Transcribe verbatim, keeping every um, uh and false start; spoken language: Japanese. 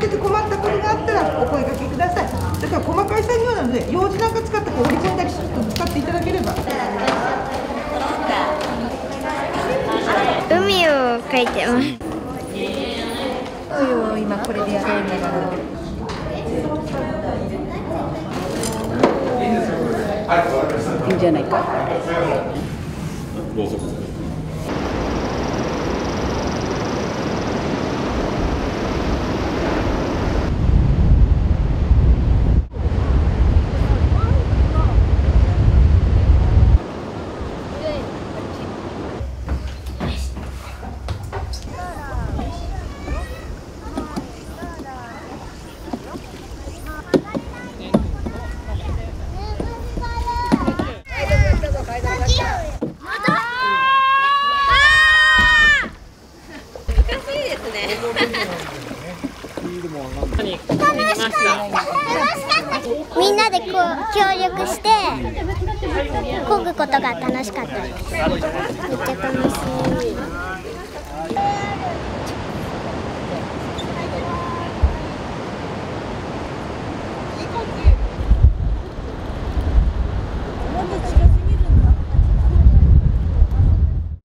けて困ったことがあったらお声掛けください。だから細かい作業なので、用紙なんか使ってこう折り込んだりすると使っていただければ。 海を描いてます。 海を今これでやるんだから。 いいんじゃないか。 どうぞ。 みんなでこう協力して漕ぐことが楽しかったです。めっちゃ楽しい。